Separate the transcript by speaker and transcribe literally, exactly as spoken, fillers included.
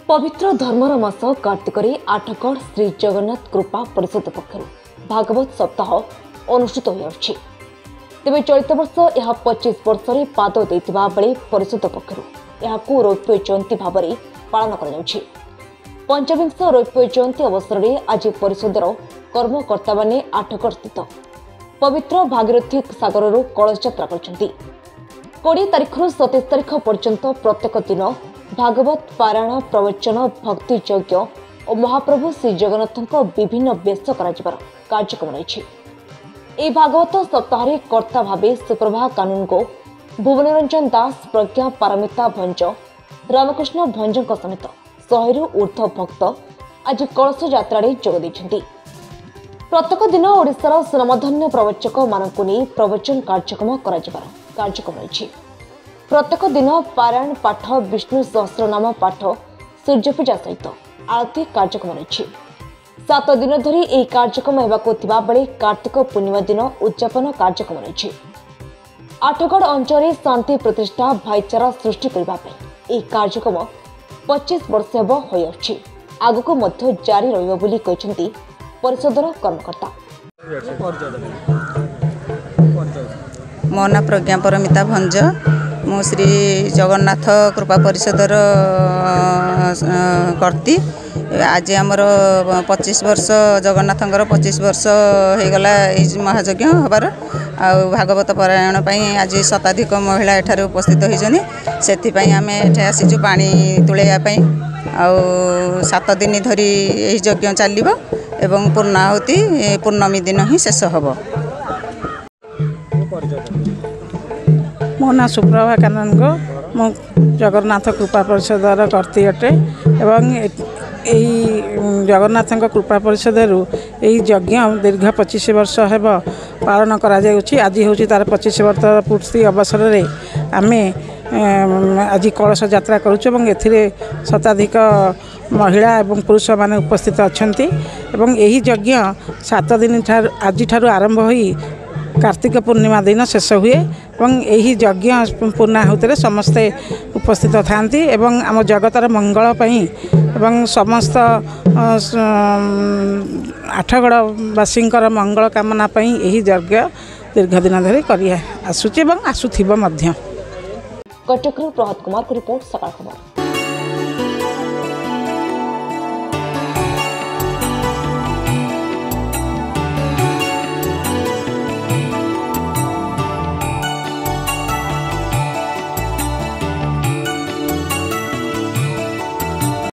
Speaker 1: पवित्र धर्मर मास कार्तिक आठगढ़ श्री जगन्नाथ कृपा परिषद पक्षर भागवत सप्ताह अनुष्ठित होती तेज चलित वर्ष यह पच्चीस वर्ष में पाद देता बेले परिषद पक्षर रौप्य जयंती भाव में पालन कर पंचविंश रौप्य जयंती अवसर में आज परिषदर कर्मकर्ता माने आठगढ़ स्थित पवित्र भागीरथी सागर कलश यात्रा कर कोड़े तारीख रु सतैश तारीख पर्यंत प्रत्येक दिन भागवत पारायण प्रवचन भक्ति यज्ञ और महाप्रभु श्री जगन्नाथ विभिन्न बेश कार्यक्रम रही भागवत सप्ताह कर्ता भावे सुप्रभा कानून को भुवनरंजन दास प्रज्ञा पारमिता भंज रामकृष्ण भंज समेत शहे ऊर्ध भक्त आज कलश यात्रा जोग प्रत्येक दिन ओडिशार सुनामधन्य प्रवचक मानक नहीं प्रवचन कार्यक्रम कार्यक्रम रही प्रत्येक दिन पारायण पाठ विष्णु सहस्रनाम पाठ सूर्यपूजा सहित आरती कार्यक्रम रही सात दिन धरी यह कार्यक्रम होगा बेले कार्तिक पूर्णिमा दिन उद्यापन कार्यक्रम रही आठगढ़ अंचल शांति प्रतिष्ठा भाईचारा सृष्टि करने कार्यक्रम पच्चीस वर्ष होती आगक जारी रही परिषदर कर्मकर्ता
Speaker 2: मो ना प्रज्ञा परमिता भंज मु श्री जगन्नाथ कृपा परिषदर कर्ती आज आमर पच्चीस वर्ष जगन्नाथंकर पच्चीस वर्ष हो गला महायज्ञ हबार आ भागवत पारायण आज शताधिक महिला एठार उपस्थित होती से आम एठे आसीचु पानी तुलैयापाई आ सात दिन धरी यज्ञ चलो एवं पूर्णाहुति पूर्णमी दिन ही शेष हम।
Speaker 3: मो ना सुप्रभा कानन गो मु जगन्नाथ कृपा परिषदर कर्ती अटे एवं यही जगन्नाथ कृपा परिषद यज्ञ दीर्घ पच्चीस वर्ष है पालन करा आज हूँ तार पच्चीस वर्ष पूर्ति अवसर में आम आज कलश यात्रा करुँ ए शताधिक महिला एवं पुरुष माने उपस्थित अच्छा यही यज्ञ सात दिन आज ठारू आरंभ होई कार्तिक पूर्णिमा दिन शेष हुए यही यज्ञ पूर्णाहुति समस्ते उपस्थित था आम जगतर मंगल एवं समस्त आठगढ़वासी मंगल कामना यही यज्ञ दीर्घ दिन धरी कर आसुची आसुथिबो मध्य।
Speaker 1: कटक प्रहत कुमार को रिपोर्ट सकाळ खबर।